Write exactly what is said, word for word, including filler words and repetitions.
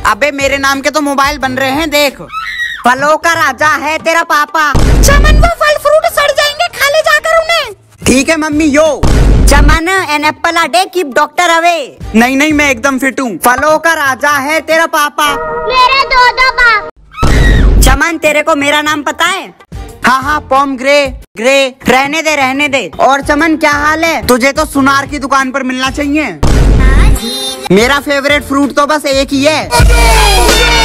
अबे मेरे नाम के तो मोबाइल बन रहे हैं, देख। फलों का राजा है तेरा पापा। चमन वो फल फ्रूट सड़ जाएंगे, खा ले जाकर उन्हें। ठीक है mummy. Yo Chaman an apple a day keep doctor away. नहीं नहीं, मैं एकदम फिट हूँ। फलों का राजा है तेरा पापा। मेरे दो दो बाप। चमन तेरे को मेरा नाम पता है? हाँ हाँ, पॉम ग्रे ग्रे। रहने दे रहने दे। और चमन क्या हाल है? तुझे तो सुनार की दुकान पर मिलना चाहिए। मेरा फेवरेट फ्रूट तो बस एक ही है।